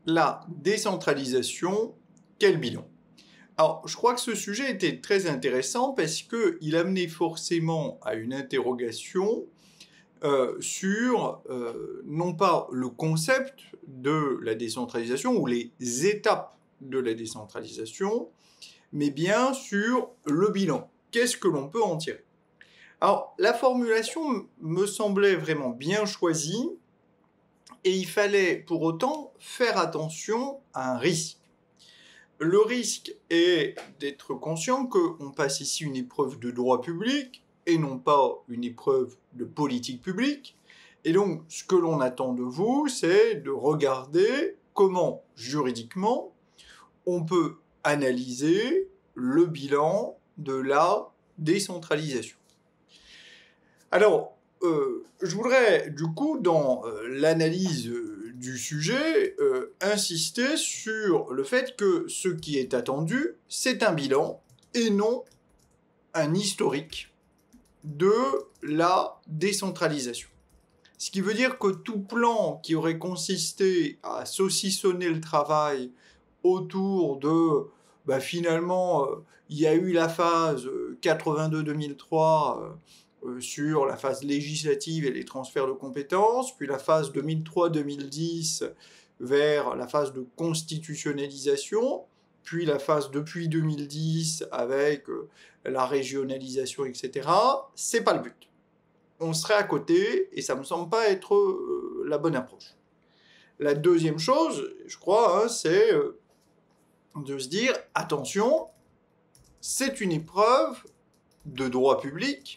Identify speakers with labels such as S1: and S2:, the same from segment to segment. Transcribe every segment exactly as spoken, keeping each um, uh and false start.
S1: la décentralisation, quel bilan? Alors, je crois que ce sujet était très intéressant parce qu'il amenait forcément à une interrogation euh, sur, euh, non pas le concept de la décentralisation ou les étapes de la décentralisation, mais bien sur le bilan. Qu'est-ce que l'on peut en tirer? Alors, la formulation me semblait vraiment bien choisie, et il fallait pour autant faire attention à un risque. Le risque est d'être conscient qu'on passe ici une épreuve de droit public et non pas une épreuve de politique publique. Et donc, ce que l'on attend de vous, c'est de regarder comment, juridiquement, on peut analyser le bilan de la décentralisation. Alors, euh, je voudrais, du coup, dans euh, l'analyse euh, du sujet, euh, insister sur le fait que ce qui est attendu, c'est un bilan et non un historique de la décentralisation. Ce qui veut dire que tout plan qui aurait consisté à saucissonner le travail autour de, bah, finalement, euh, il y a eu la phase quatre-vingt-deux deux mille trois euh, euh, sur la phase législative et les transferts de compétences, puis la phase deux mille trois deux mille dix vers la phase de constitutionnalisation, puis la phase depuis deux mille dix avec euh, la régionalisation, et cetera. C'est pas le but. On serait à côté et ça me semble pas être euh, la bonne approche. La deuxième chose, je crois, hein, c'est euh, de se dire, attention, c'est une épreuve de droit public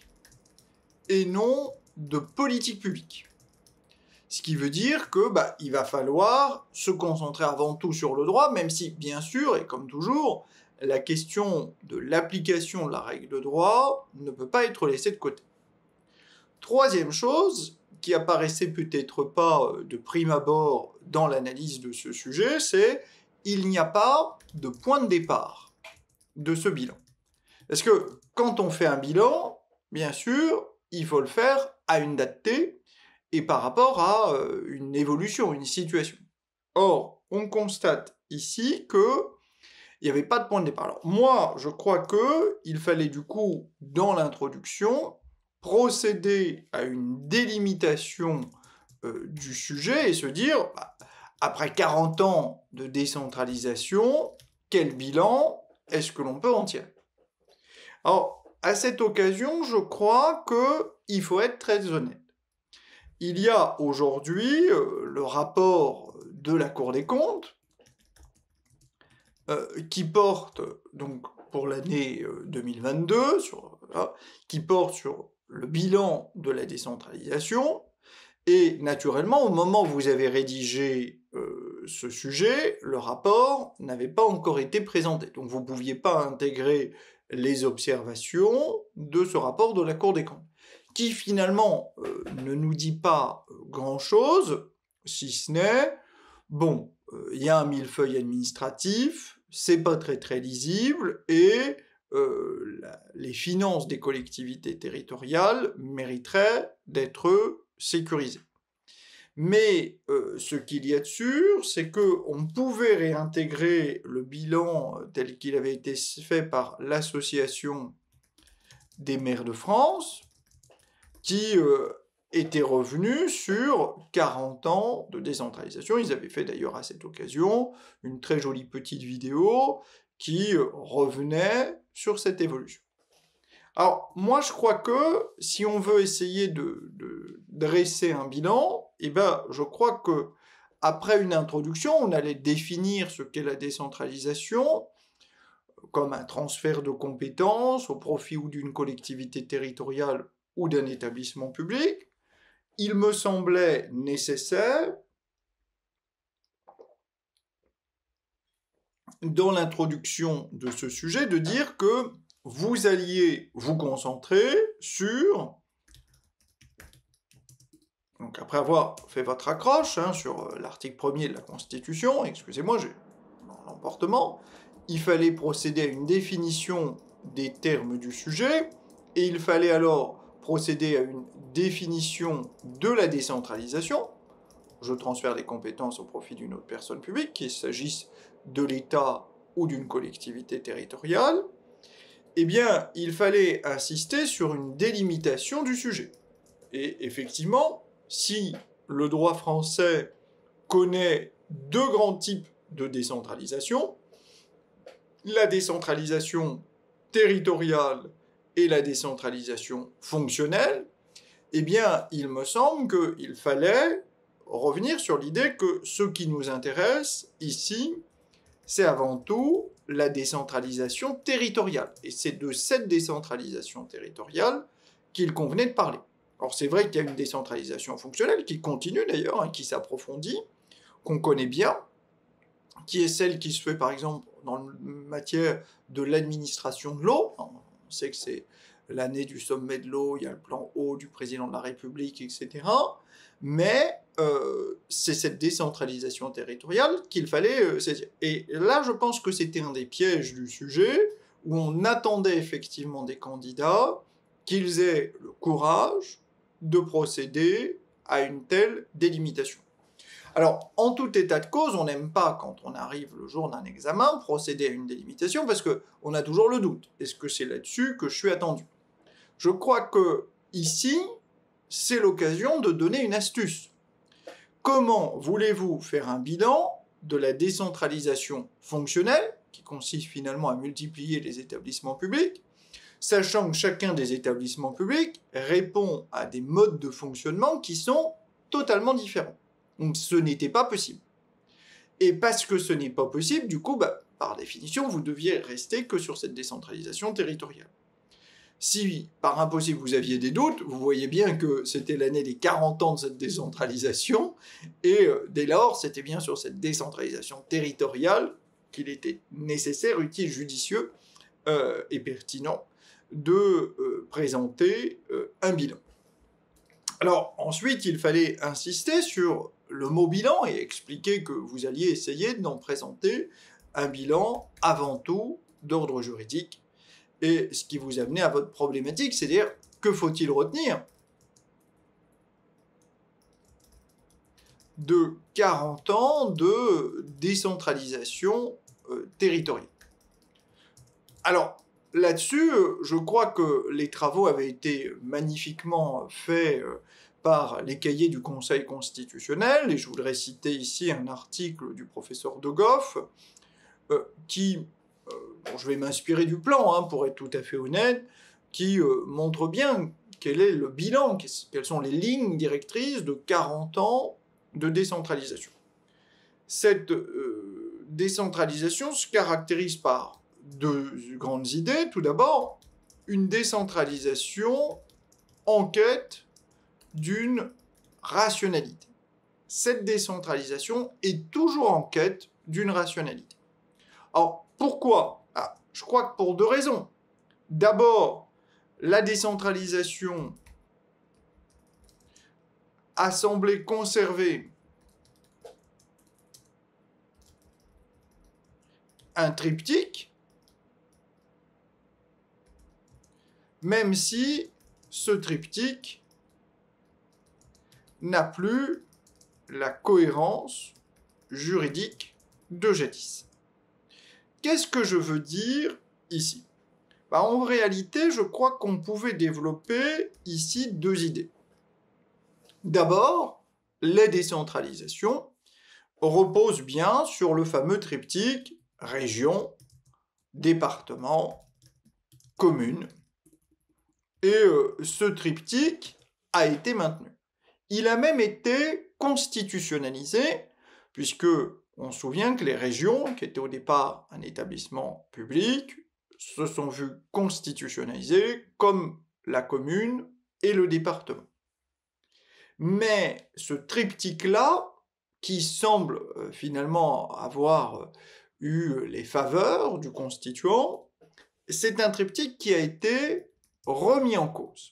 S1: et non de politique publique. Ce qui veut dire que bah, il va falloir se concentrer avant tout sur le droit, même si, bien sûr, et comme toujours, la question de l'application de la règle de droit ne peut pas être laissée de côté. Troisième chose, qui apparaissait peut-être pas de prime abord dans l'analyse de ce sujet, c'est il n'y a pas de point de départ de ce bilan. Parce que quand on fait un bilan, bien sûr, il faut le faire à une date T et par rapport à euh, une évolution, une situation. Or, on constate ici que il n'y avait pas de point de départ. Alors, moi, je crois que il fallait du coup, dans l'introduction, procéder à une délimitation euh, du sujet et se dire, bah, après quarante ans de décentralisation, quel bilan est-ce que l'on peut en tirer? Alors, à cette occasion, je crois qu'il faut être très honnête. Il y a aujourd'hui euh, le rapport de la Cour des comptes euh, qui porte, donc pour l'année euh, deux mille vingt-deux, sur, voilà, qui porte sur le bilan de la décentralisation. Et naturellement, au moment où vous avez rédigé euh, ce sujet, le rapport n'avait pas encore été présenté. Donc vous ne pouviez pas intégrer les observations de ce rapport de la Cour des comptes, qui finalement euh, ne nous dit pas grand-chose, si ce n'est, bon, il euh, y a un millefeuille administratif, c'est pas très très lisible, et euh, la, les finances des collectivités territoriales mériteraient d'être sécurisées. Mais euh, ce qu'il y a de sûr, c'est qu'on pouvait réintégrer le bilan tel qu'il avait été fait par l'Association des maires de France, qui euh, était revenu sur quarante ans de décentralisation. Ils avaient fait d'ailleurs à cette occasion une très jolie petite vidéo qui euh, revenait sur cette évolution. Alors, moi, je crois que si on veut essayer de, de dresser un bilan, eh ben, je crois que après une introduction, on allait définir ce qu'est la décentralisation comme un transfert de compétences au profit ou d'une collectivité territoriale ou d'un établissement public. Il me semblait nécessaire, dans l'introduction de ce sujet, de dire que vous alliez vous concentrer sur, donc après avoir fait votre accroche hein, sur l'article premier de la Constitution, excusez-moi, j'ai l'emportement, il fallait procéder à une définition des termes du sujet, et il fallait alors procéder à une définition de la décentralisation. je transfère des compétences au profit d'une autre personne publique, qu'il s'agisse de l'État ou d'une collectivité territoriale, eh bien, il fallait insister sur une délimitation du sujet. Et effectivement, si le droit français connaît deux grands types de décentralisation, la décentralisation territoriale et la décentralisation fonctionnelle, eh bien, il me semble qu'il fallait revenir sur l'idée que ce qui nous intéresse ici, c'est avant tout la décentralisation territoriale. Et c'est de cette décentralisation territoriale qu'il convenait de parler. Alors c'est vrai qu'il y a une décentralisation fonctionnelle qui continue d'ailleurs, hein, qui s'approfondit, qu'on connaît bien, qui est celle qui se fait par exemple dans la matière de l'administration de l'eau. On sait que c'est l'année du sommet de l'eau, il y a le plan eau du président de la République, et cetera. Mais euh, c'est cette décentralisation territoriale qu'il fallait euh, saisir. Et là, je pense que c'était un des pièges du sujet, où on attendait effectivement des candidats qu'ils aient le courage de procéder à une telle délimitation. Alors, en tout état de cause, on n'aime pas, quand on arrive le jour d'un examen, procéder à une délimitation, parce qu'on a toujours le doute. Est-ce que c'est là-dessus que je suis attendu? Je crois que ici, c'est l'occasion de donner une astuce. Comment voulez-vous faire un bilan de la décentralisation fonctionnelle, qui consiste finalement à multiplier les établissements publics, sachant que chacun des établissements publics répond à des modes de fonctionnement qui sont totalement différents. Donc ce n'était pas possible. Et parce que ce n'est pas possible, du coup, bah, par définition, vous deviez rester que sur cette décentralisation territoriale. Si, par impossible, vous aviez des doutes, vous voyez bien que c'était l'année des quarante ans de cette décentralisation, et euh, dès lors, c'était bien sur cette décentralisation territoriale qu'il était nécessaire, utile, judicieux euh, et pertinent de euh, présenter euh, un bilan. Alors, ensuite, il fallait insister sur le mot bilan et expliquer que vous alliez essayer d'en présenter un bilan avant tout d'ordre juridique. Et ce qui vous amenait à votre problématique, c'est-à-dire, que faut-il retenir de quarante ans de décentralisation euh, territoriale? Alors, là-dessus, je crois que les travaux avaient été magnifiquement faits euh, par les cahiers du Conseil constitutionnel, et je voudrais citer ici un article du professeur De Goff, euh, qui... Bon, je vais m'inspirer du plan, hein, pour être tout à fait honnête, qui euh, montre bien quel est le bilan, quelles sont les lignes directrices de quarante ans de décentralisation. Cette euh, décentralisation se caractérise par deux grandes idées. Tout d'abord, une décentralisation en quête d'une rationalité. Cette décentralisation est toujours en quête d'une rationalité. Alors, pourquoi? Ah, je crois que pour deux raisons. D'abord, la décentralisation a semblé conserver un triptyque, même si ce triptyque n'a plus la cohérence juridique de jadis. Qu'est-ce que je veux dire ici? Bah, en réalité, je crois qu'on pouvait développer ici deux idées. D'abord, la décentralisation repose bien sur le fameux triptyque région, département, commune. Et euh, ce triptyque a été maintenu. Il a même été constitutionnalisé, puisque on se souvient que les régions, qui étaient au départ un établissement public, se sont vues constitutionnalisées comme la commune et le département. Mais ce triptyque-là, qui semble euh, finalement avoir euh, eu les faveurs du constituant, c'est un triptyque qui a été remis en cause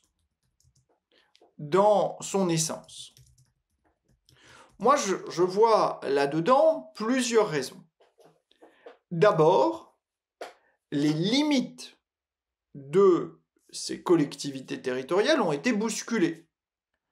S1: dans son essence. Moi, je, je vois là-dedans plusieurs raisons. D'abord, les limites de ces collectivités territoriales ont été bousculées.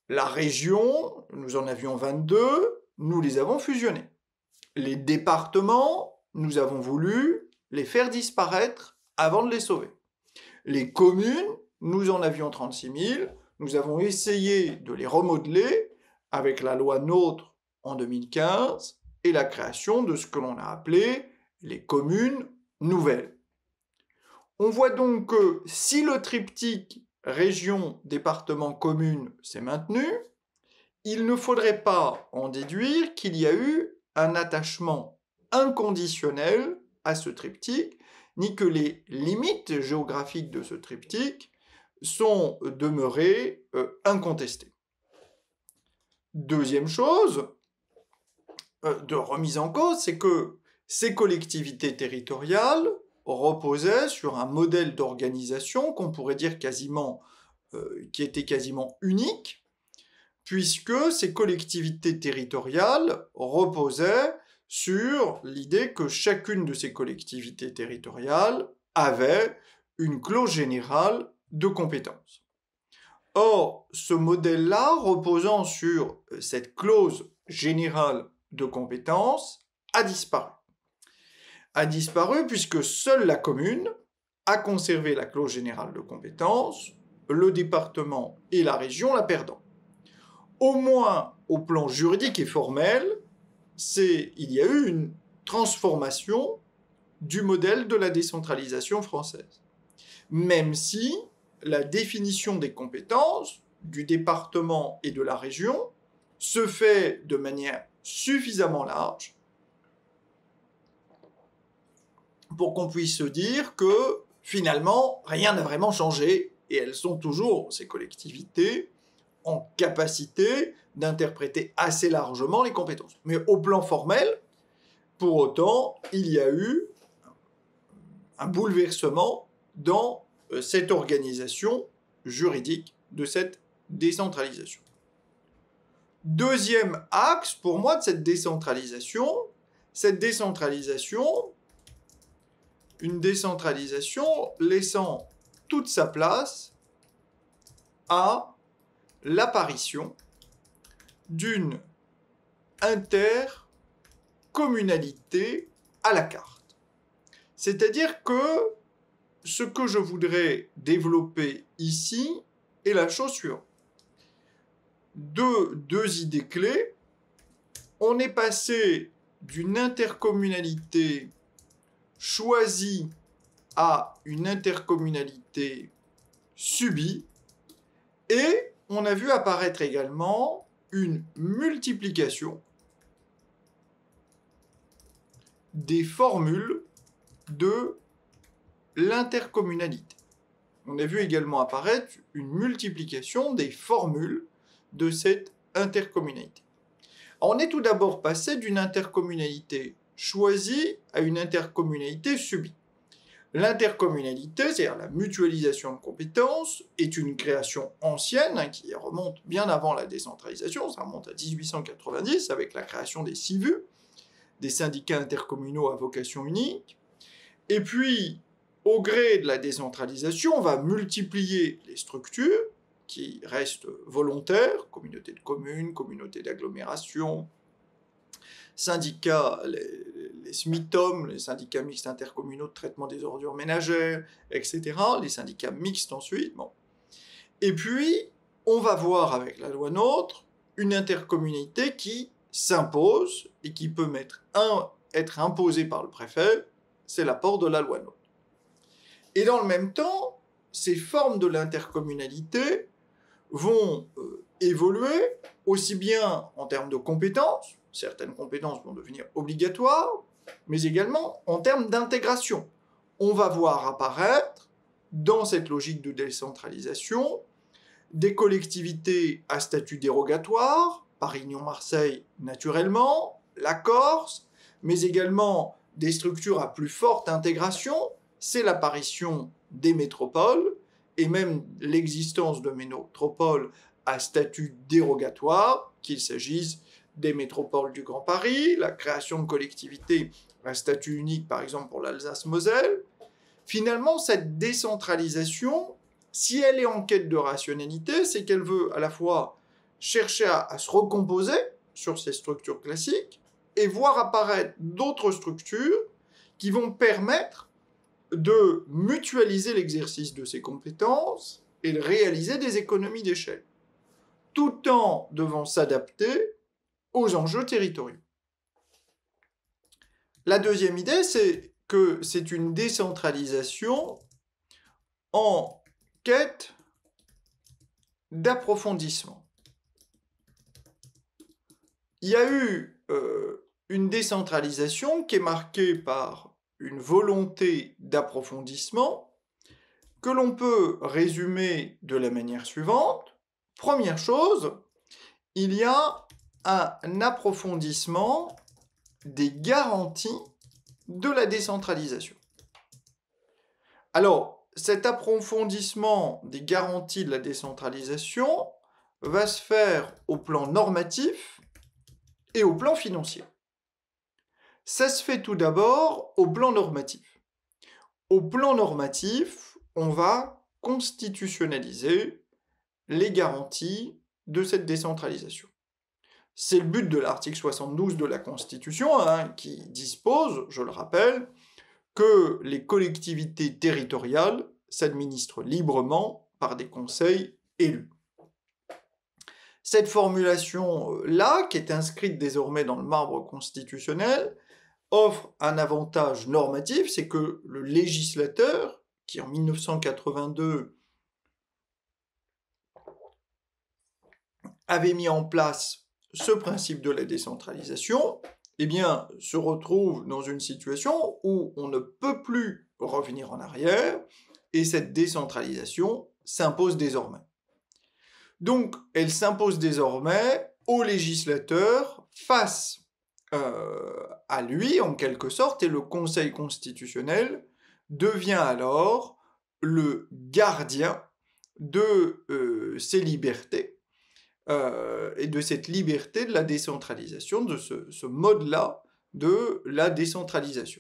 S1: La région, nous en avions vingt-deux, nous les avons fusionnés. Les départements, nous avons voulu les faire disparaître avant de les sauver. Les communes, nous en avions trente-six mille, nous avons essayé de les remodeler avec la loi NOTRe en deux mille quinze et la création de ce que l'on a appelé les communes nouvelles. On voit donc que si le triptyque région, département, commune s'est maintenu, il ne faudrait pas en déduire qu'il y a eu un attachement inconditionnel à ce triptyque, ni que les limites géographiques de ce triptyque sont demeurées euh, incontestées. Deuxième chose euh, de remise en cause, c'est que ces collectivités territoriales reposaient sur un modèle d'organisation qu'on pourrait dire quasiment, euh, qui était quasiment unique, puisque ces collectivités territoriales reposaient sur l'idée que chacune de ces collectivités territoriales avait une clause générale de compétences. Or, ce modèle-là, reposant sur cette clause générale de compétences, a disparu. A disparu puisque seule la commune a conservé la clause générale de compétences, le département et la région la perdant. Au moins au plan juridique et formel, c'est, il y a eu une transformation du modèle de la décentralisation française. Même si la définition des compétences du département et de la région se fait de manière suffisamment large pour qu'on puisse se dire que finalement rien n'a vraiment changé et elles sont toujours, ces collectivités, en capacité d'interpréter assez largement les compétences. Mais au plan formel, pour autant, il y a eu un bouleversement dans cette organisation juridique de cette décentralisation. Deuxième axe, pour moi, de cette décentralisation, cette décentralisation, une décentralisation laissant toute sa place à l'apparition d'une intercommunalité à la carte. C'est-à-dire que ce que je voudrais développer ici est la chose suivante. Deux, deux idées clés. On est passé d'une intercommunalité choisie à une intercommunalité subie, et on a vu apparaître également une multiplication des formules de l'intercommunalité. On a vu également apparaître une multiplication des formules de cette intercommunalité. On est tout d'abord passé d'une intercommunalité choisie à une intercommunalité subie. L'intercommunalité, c'est-à-dire la mutualisation de compétences, est une création ancienne hein, qui remonte bien avant la décentralisation, ça remonte à dix-huit cent quatre-vingt-dix avec la création des S I V U, des syndicats intercommunaux à vocation unique. Et puis, au gré de la décentralisation, on va multiplier les structures qui restent volontaires, communautés de communes, communautés d'agglomération, syndicats, les, les S M I T O M, les syndicats mixtes intercommunaux de traitement des ordures ménagères, et cetera, les syndicats mixtes ensuite. Bon. Et puis, on va voir avec la loi NOTRe une intercommunalité qui s'impose et qui peut mettre un, être imposée par le préfet, c'est l'apport de la loi NOTRe. Et dans le même temps, ces formes de l'intercommunalité vont euh, évoluer aussi bien en termes de compétences, certaines compétences vont devenir obligatoires, mais également en termes d'intégration. On va voir apparaître, dans cette logique de décentralisation, des collectivités à statut dérogatoire, Paris-Nyon-Marseille naturellement, la Corse, mais également des structures à plus forte intégration, c'est l'apparition des métropoles, et même l'existence de métropoles à statut dérogatoire, qu'il s'agisse des métropoles du Grand Paris, la création de collectivités à statut unique, par exemple pour l'Alsace-Moselle. Finalement, cette décentralisation, si elle est en quête de rationalité, c'est qu'elle veut à la fois chercher à, à se recomposer sur ces structures classiques et voir apparaître d'autres structures qui vont permettre de mutualiser l'exercice de ces compétences et de réaliser des économies d'échelle, tout en devant s'adapter aux enjeux territoriaux. La deuxième idée, c'est que c'est une décentralisation en quête d'approfondissement. Il y a eu euh, une décentralisation qui est marquée par une volonté d'approfondissement que l'on peut résumer de la manière suivante. Première chose, il y a un approfondissement des garanties de la décentralisation. Alors, cet approfondissement des garanties de la décentralisation va se faire au plan normatif et au plan financier. Ça se fait tout d'abord au plan normatif. Au plan normatif, on va constitutionnaliser les garanties de cette décentralisation. C'est le but de l'article soixante-douze de la Constitution, hein, qui dispose, je le rappelle, que les collectivités territoriales s'administrent librement par des conseils élus. Cette formulation-là, qui est inscrite désormais dans le marbre constitutionnel, offre un avantage normatif, c'est que le législateur, qui en mille neuf cent quatre-vingt-deux avait mis en place ce principe de la décentralisation, eh bien, se retrouve dans une situation où on ne peut plus revenir en arrière, et cette décentralisation s'impose désormais. Donc, elle s'impose désormais au législateur face euh, à lui, en quelque sorte, et le Conseil constitutionnel devient alors le gardien de euh, ces libertés, euh, et de cette liberté de la décentralisation, de ce, ce mode-là de la décentralisation.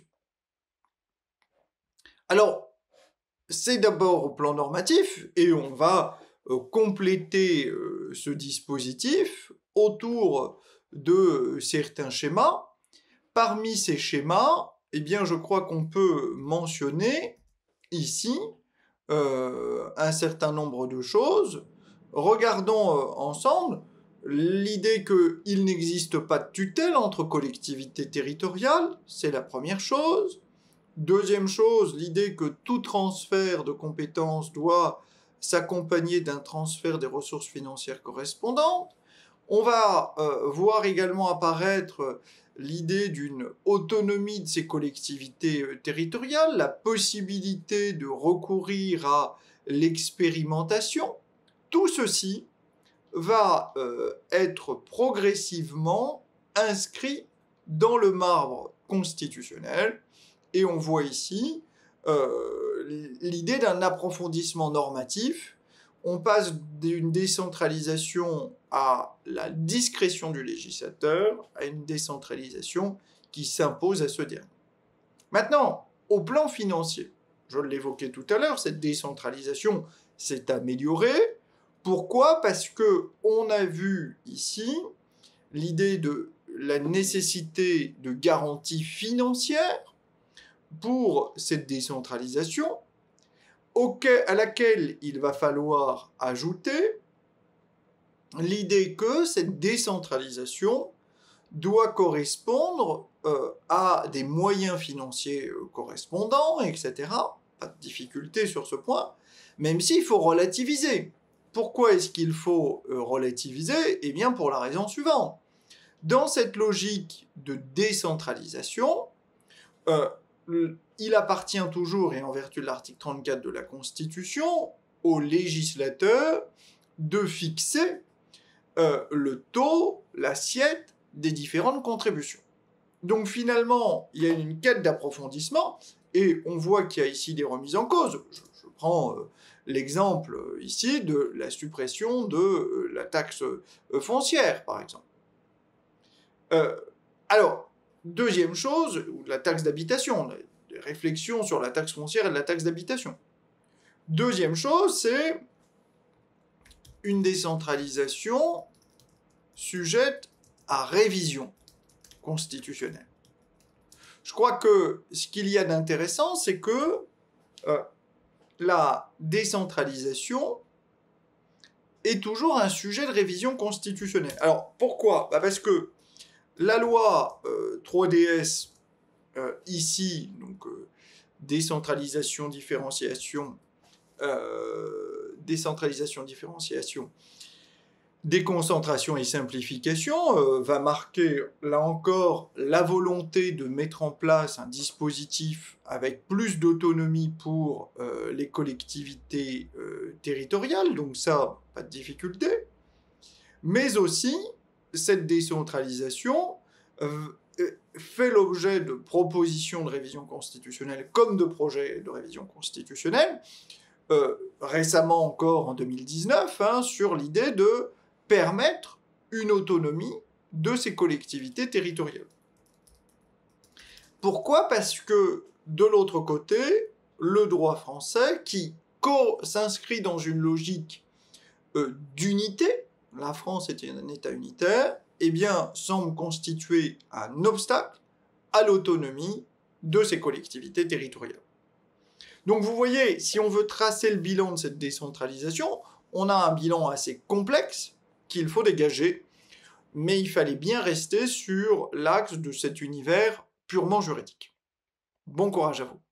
S1: Alors, c'est d'abord au plan normatif, et on va euh, compléter euh, ce dispositif autour de certains schémas. Parmi ces schémas, eh bien, je crois qu'on peut mentionner ici euh, un certain nombre de choses. Regardons euh, ensemble l'idée qu'il n'existe pas de tutelle entre collectivités territoriales, c'est la première chose. Deuxième chose, l'idée que tout transfert de compétences doit s'accompagner d'un transfert des ressources financières correspondantes. On va euh, voir également apparaître l'idée d'une autonomie de ces collectivités euh, territoriales, la possibilité de recourir à l'expérimentation. Tout ceci va euh, être progressivement inscrit dans le marbre constitutionnel, et on voit ici euh, l'idée d'un approfondissement normatif. On passe d'une décentralisation à la discrétion du législateur à une décentralisation qui s'impose à ce dernier. Maintenant, au plan financier, je l'évoquais tout à l'heure, cette décentralisation s'est améliorée. Pourquoi ? Parce qu'on a vu ici l'idée de la nécessité de garanties financières pour cette décentralisation, à laquelle il va falloir ajouter l'idée que cette décentralisation doit correspondre euh, à des moyens financiers euh, correspondants, et cetera. Pas de difficulté sur ce point, même s'il faut relativiser. Pourquoi est-ce qu'il faut euh, relativiser ? Eh bien, pour la raison suivante. Dans cette logique de décentralisation, euh, il appartient toujours, et en vertu de l'article trente-quatre de la Constitution, au législateur de fixer euh, le taux, l'assiette des différentes contributions. Donc finalement, il y a une quête d'approfondissement, et on voit qu'il y a ici des remises en cause. Je, je prends euh, l'exemple euh, ici de la suppression de euh, la taxe euh, foncière, par exemple. Euh, alors, deuxième chose, ou la taxe d'habitation, des réflexions sur la taxe foncière et la taxe d'habitation. Deuxième chose, c'est une décentralisation sujette à révision constitutionnelle. Je crois que ce qu'il y a d'intéressant, c'est que euh, la décentralisation est toujours un sujet de révision constitutionnelle. Alors, pourquoi? Bah parce que la loi euh, trois D S, euh, ici, donc euh, décentralisation, différenciation, euh, décentralisation, différenciation, déconcentration et simplification, euh, va marquer, là encore, la volonté de mettre en place un dispositif avec plus d'autonomie pour euh, les collectivités euh, territoriales, donc ça, pas de difficulté. Mais aussi, cette décentralisation euh, fait l'objet de propositions de révision constitutionnelle comme de projets de révision constitutionnelle, euh, récemment encore en deux mille dix-neuf, hein, sur l'idée de permettre une autonomie de ces collectivités territoriales. Pourquoi? Parce que, de l'autre côté, le droit français, qui s'inscrit dans une logique euh, d'unité, la France est un État unitaire, eh bien, semble constituer un obstacle à l'autonomie de ces collectivités territoriales. Donc vous voyez, si on veut tracer le bilan de cette décentralisation, on a un bilan assez complexe qu'il faut dégager, mais il fallait bien rester sur l'axe de cet univers purement juridique. Bon courage à vous.